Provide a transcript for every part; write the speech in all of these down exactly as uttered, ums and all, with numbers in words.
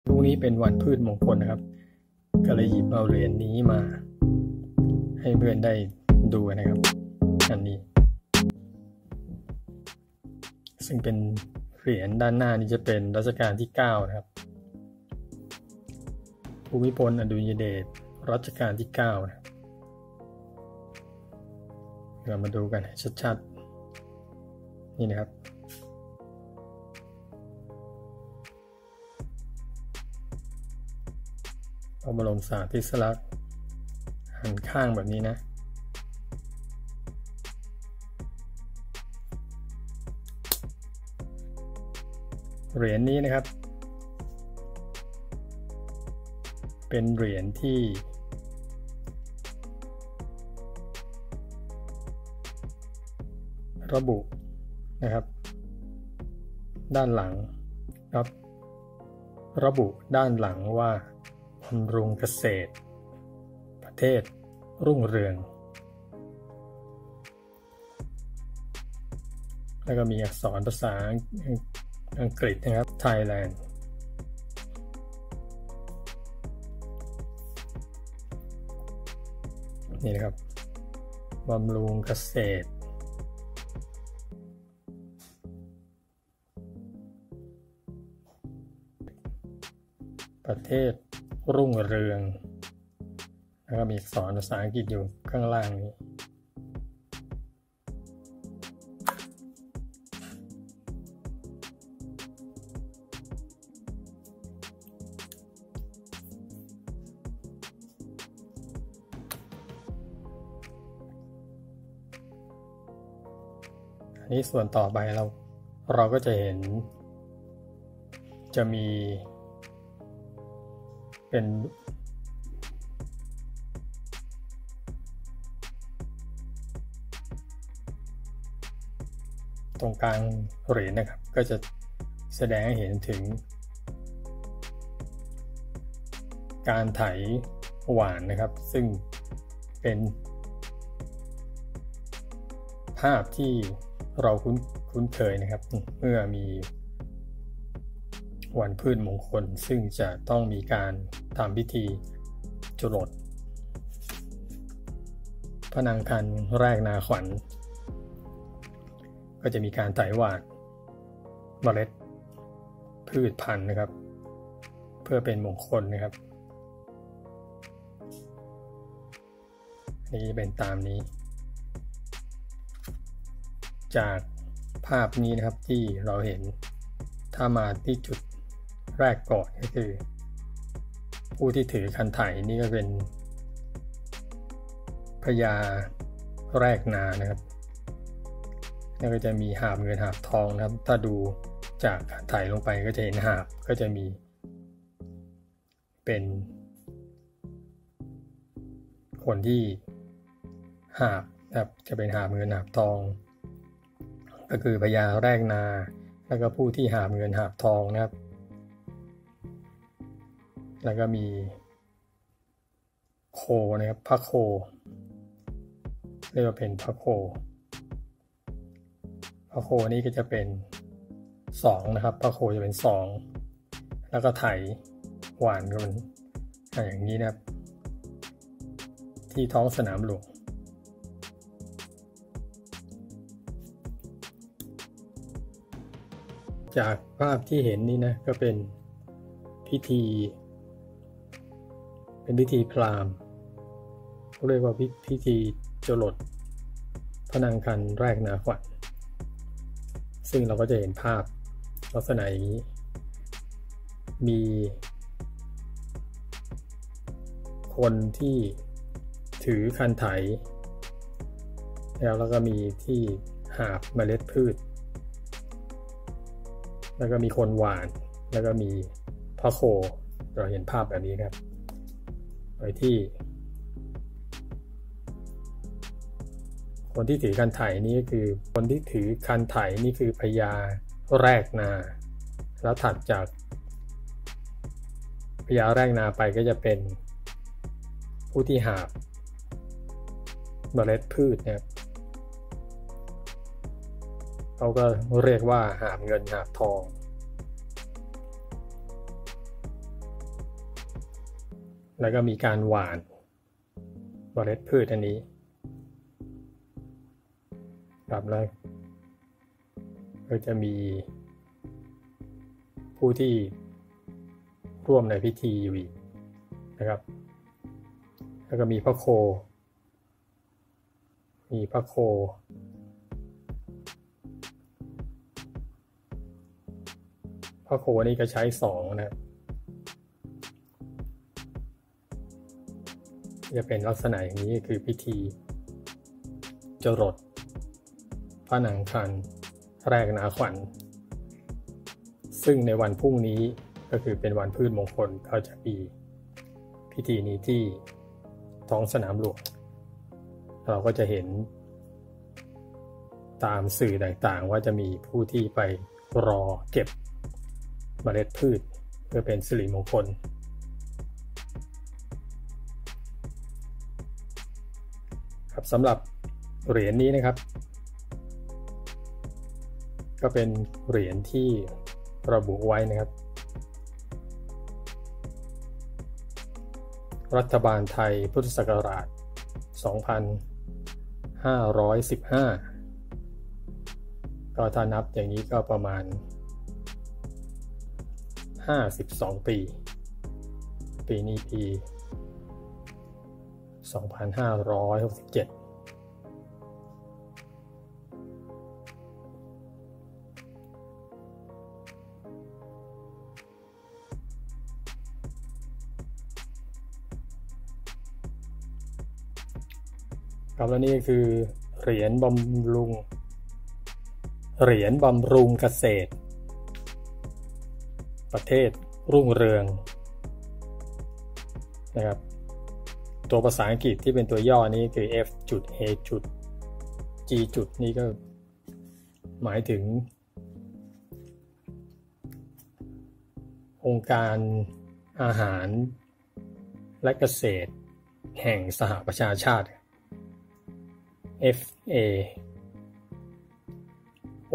พรุ่งนี้เป็นวันพืชมงคลนะครับก็เลยหยิบเอาเหรียญนี้มาให้เพื่อนได้ดูนะครับอันนี้ซึ่งเป็นเหรียญด้านหน้านี้จะเป็นรัชกาลที่เก้านะครับภูมิพลอดุลยเดชรัชกาลที่เก้านะครับเรามาดูกันให้ชัดๆนี่นะครับพระบรมสารีริกลักษณ์หันข้างแบบนี้นะเหรียญนี้นะครับเป็นเหรียญที่ระบุนะครับด้านหลังครับระบุด้านหลังว่าบำรุงเกษตรประเทศรุ่งเรืองแล้วก็มีอักษรภาษาอังกฤษนะครับ Thailand นี่นะครับบำรุงเกษตรประเทศรุ่งเรืองแล้วก็มีอักษรภาษาอังกฤษอยู่ข้างล่างนี้อันนี้ส่วนต่อไปเราเราก็จะเห็นจะมีเป็นตรงกลางเหรียญนะครับก็จะแสดงให้เห็นถึงการไถหว่านนะครับซึ่งเป็นภาพที่เราคุ้นคุ้นเคยนะครับเมื่อมีวันพืชมงคลซึ่งจะต้องมีการทำพิธีจรดพระนางคันแรกนาขวัญก็จะมีการไถหว่านเมล็ดพืชพันธุ์นะครับเพื่อเป็นมงคลนะครับนี่จะเป็นตามนี้จากภาพนี้นะครับที่เราเห็นถ้ามาที่จุดแรกก่อนก็คือผู้ที่ถือคันไถนี่ก็เป็นพญาแรกนานะครับแล้วก็จะมีหาบเงินหาบทองนะครับถ้าดูจากคันไถลงไปก็จะเห็นหาบก็จะมีเป็นคนที่หาบนะครับจะเป็นหาบเงินหาบทองก็คือพญาแรกนาแล้วก็ผู้ที่หาบเงินหาบทองนะครับแล้วก็มีโคนะครับพระโคเรียกว่าเป็นพระโคพระโคนี่ก็จะเป็นสองนะครับพระโคจะเป็นสองแล้วก็ไถหว่านกันอย่างนี้นะครับที่ท้องสนามหลวงจากภาพที่เห็นนี่นะก็เป็นพิธีเป็นพิธีพราหมณ์เขาเรียกว่าพิธีจรดพระนางคันแรกนาขวัญซึ่งเราก็จะเห็นภาพลักษณะอย่างนี้มีคนที่ถือคันไถแล้วแล้วก็มีที่หาบเมล็ดพืชแล้วก็มีคนหว่านแล้วก็มีพระโคเราเห็นภาพแบบนี้ครับโดยที่คนที่ถือคันไถนี่ก็คือคนที่ถือคันไถนี่คือพญาแรกนาแล้วถัดจากพญาแรกนาไปก็จะเป็นผู้ที่หาบเมล็ดพืชนะครับเขาก็เรียกว่าหาบเงินหาบทองแล้วก็มีการหว่านเมล็ดพืชอันนี้ครับแล้วก็จะมีผู้ที่ร่วมในพิธีอยู่อีกนะครับแล้วก็มีพระโคมีพระโคพระโคนี่ก็ใช้สองนะครับจะเป็นลักษณะอย่างนี้คือพิธีจรดพระนางคันแรกนาขวัญซึ่งในวันพรุ่งนี้ก็คือเป็นวันพืชมงคลเขาจะมีพิธีนี้ที่ท้องสนามหลวงเราก็จะเห็นตามสื่อต่างๆว่าจะมีผู้ที่ไปรอเก็บเมล็ดพืชเพื่อเป็นสิริมงคลครับสำหรับเหรียญนี้นะครับก็เป็นเหรียญที่ระบุไว้นะครับรัฐบาลไทยพุทธศักราชสองพันห้าร้อยสิบห้าก็ถ้านับอย่างนี้ก็ประมาณห้าสิบสองปีปีนี้ปีสองพันห้าร้อยหกสิบเจ็ดครับและนี่คือเหรียญบำรุงเหรียญบำรุงเกษตรประเทศรุ่งเรืองนะครับตัวภาษาอังกฤษที่เป็นตัวย่อนี้คือ F จุด A จุด G จุดนี่ก็หมายถึงองค์การอาหารและเกษตรแห่งสหประชาชาติ F A O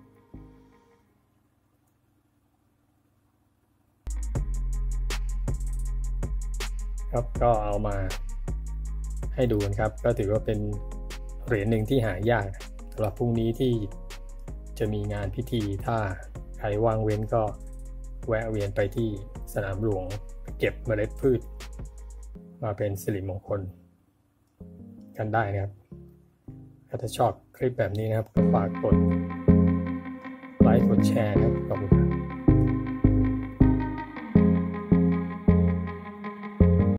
ครับก็เอามาให้ดูกันครับก็ถือว่าเป็นเหรียญหนึ่งที่หายากสำหรับพรุ่งนี้ที่จะมีงานพิธีถ้าใครว่างเว้นก็แวะเวียนไปที่สนามหลวงเก็บเมล็ดพืชมาเป็นสิริมงคลกันได้นะครับถ้าชอบคลิปแบบนี้นะครับก็ฝากกดไลค์กดแชร์นะครับขอบคุณ